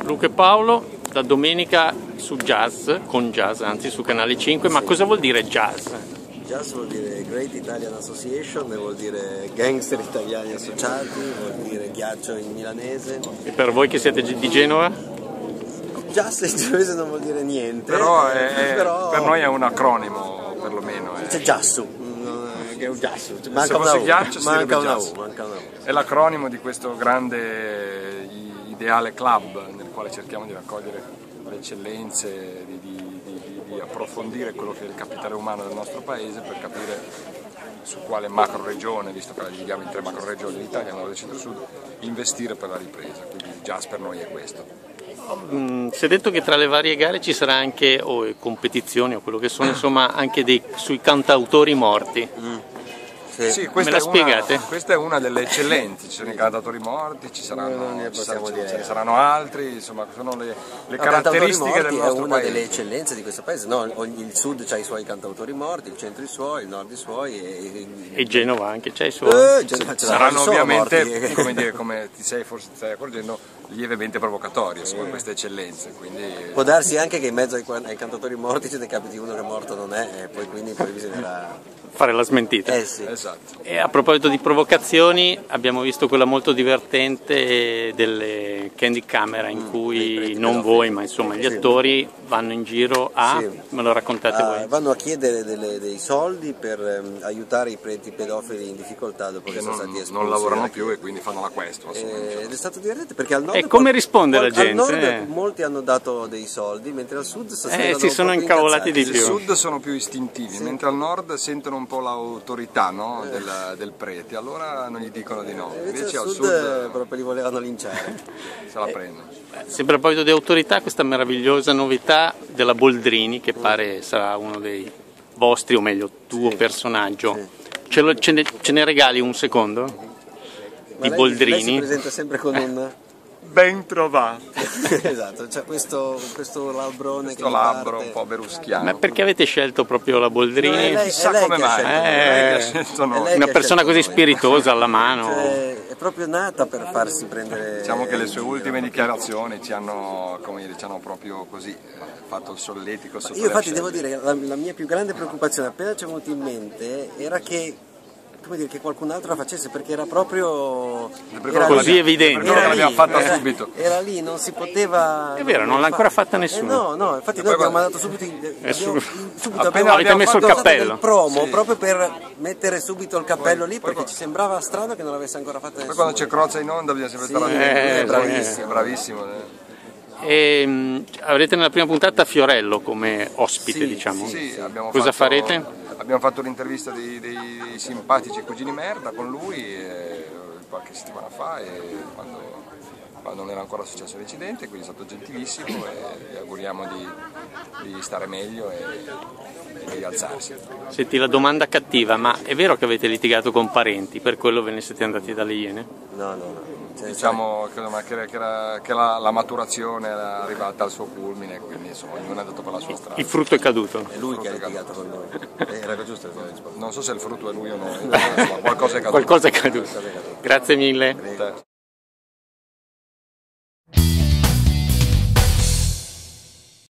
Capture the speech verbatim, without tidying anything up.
Luca e Paolo, da domenica su Jazz, con Jazz, anzi su Canale cinque, ma cosa vuol dire Jazz? Jazz vuol dire Great Italian Association, vuol dire gangster italiani associati, vuol dire ghiaccio in milanese. E per voi che siete di Genova? Jazz in genovese non vuol dire niente. Però, è, è, però... per noi è un acronimo, perlomeno. È... C'è Giassu. Che è un Giassu. Manca una U. Ghiaccio, manca una U. manca una U. È l'acronimo di questo grande ideale club nel quale cerchiamo di raccogliere le eccellenze, di, di, di, di approfondire quello che è il capitale umano del nostro paese per capire su quale macro regione, visto che la dividiamo in tre macro regioni, l'Italia, Nord e Centro-Sud, investire per la ripresa. Quindi Jazz per noi è questo. Mm, si è detto che tra le varie gare ci sarà anche, o oh, competizioni o quello che sono, insomma, anche dei, sui cantautori morti. Mm. Sì. Sì, Me la è spiegate? Una, questa è una delle eccellenze, ci sono i cantatori morti, ci saranno, ci saranno, ce ne saranno altri, insomma sono le, le no, caratteristiche del nostro paese. È una delle eccellenze di questo paese, no? Il sud ha i suoi cantautori morti, il centro i suoi, il nord i suoi e, e Genova anche c'è i suoi. Eh, sì, saranno ovviamente, come, dire, come ti sei forse ti stai accorgendo, lievemente provocatori, insomma, eh. queste eccellenze. Quindi... Può darsi anche che in mezzo ai, ai cantatori morti ce ne capiti uno che morto non è e poi quindi poi bisognerà fare la smentita. Eh sì. Esatto. E a proposito di provocazioni, abbiamo visto quella molto divertente delle Candy Camera in mm, cui non voi, ma insomma gli sì. attori vanno in giro a, sì. me lo raccontate uh, voi? Vanno a chiedere delle, dei soldi per um, aiutare i preti pedofili in difficoltà dopo che, che sono non, stati espulsi. Non lavorano più e quindi fanno la questua. Eh, ed è stato divertente perché al nord... E come risponde la gente? Al nord eh. molti hanno dato dei soldi, mentre al sud sono eh, si sono incavolati di più. Al sud sono più istintivi, sì. mentre al nord sentono un po' l'autorità, no? eh. del, del prete, allora non gli dicono di no. Invece, Invece al al sud, sud proprio li volevano linciare. Se la prendono. Sempre a proposito di autorità, questa meravigliosa novità della Boldrini, che pare sarà uno dei vostri, o meglio tuo sì. personaggio. Sì. Ce, lo, ce, ne, ce ne regali un secondo? Ma di lei, Boldrini? Lei si presenta sempre con un... Ben trovato. Esatto, c'è questo, questo labbrone questo che labbro parte. un po' beruschiano. Ma perché avete scelto proprio la Boldrini? No, lei, Chissà lei come mai. Eh, una persona così noi. spiritosa alla mano. Cioè, è proprio nata per farsi prendere. Diciamo che le sue ultime dichiarazioni ci hanno, come dire, ci hanno proprio così fatto il solletico. Io infatti devo dire che la, la mia più grande preoccupazione appena ci è venuta in mente era che come dire, che qualcun altro la facesse perché era proprio era così lì, evidente, era l'abbiamo fatta era, subito era lì, non si poteva è vero, non l'ha ancora fatta nessuno eh no, no, infatti noi abbiamo mandato subito abbiamo, subito appena avete messo il cappello il promo sì. proprio per mettere subito il cappello poi, lì perché poi, ci sembrava strano che non l'avesse ancora fatta nessuno. Poi quando c'è Crozza in onda bisogna sempre sì, stare eh, eh, bravissimo, eh. bravissimo eh. E, um, avrete nella prima puntata Fiorello come ospite, sì, diciamo. Sì, sì, abbiamo cosa fatto, farete? Abbiamo fatto l'intervista dei, dei simpatici cugini merda con lui eh, qualche settimana fa e quando, quando non era ancora successo l'incidente, quindi è stato gentilissimo e gli auguriamo di, di stare meglio e, e di rialzarsi. Senti, la domanda cattiva, ma è vero che avete litigato con parenti, per quello ve ne siete andati dalle Iene? No, no, no. Cioè, diciamo che, che, era, che la, la maturazione era arrivata al suo culmine, quindi insomma ognuno è andato per la sua strada. Il frutto è caduto. È lui che ha litigato con noi. Era giusto? Non so se il frutto è lui o no, insomma, qualcosa è caduto. Qualcosa è caduto. Grazie mille.